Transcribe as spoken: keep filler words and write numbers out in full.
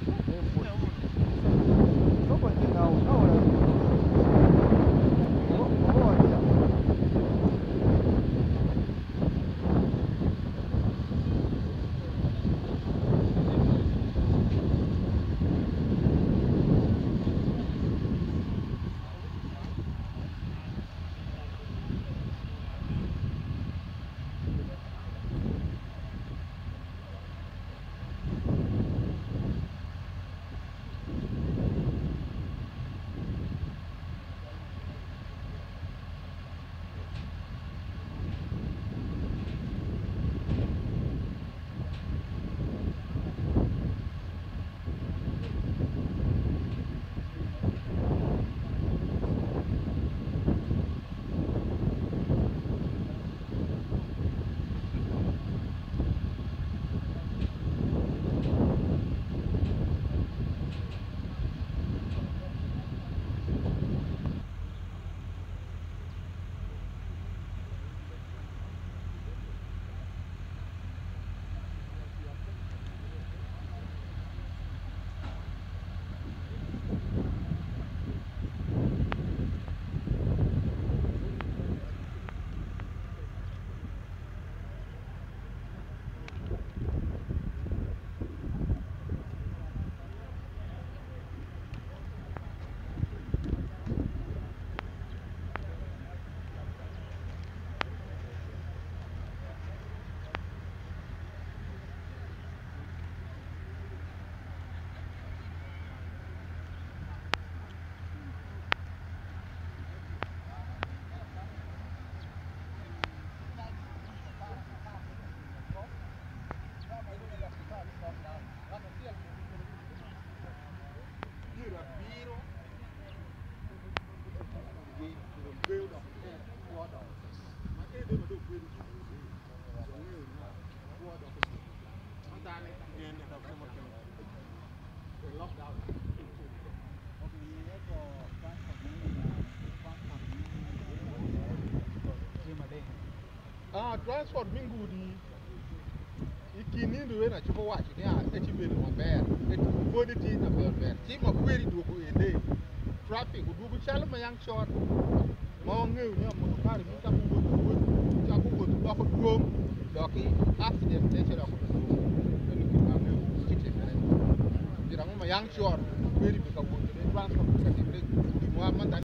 Ah, transport mingudi. Ikini ndio na chuko wachi ni a echibele mabere. Et body ti na bere. Ti ma kweri do ko ende. Traffic du bu chal ma yang short. Mo ngeu nya mo kare mi ta ko ko ta ko ko ba ko dum. Doki accident te chera ko. Ni ki ma ngeu chiche fere. Dira mo ma yang short kweri bi ka ko transport ka ti break. Mo ma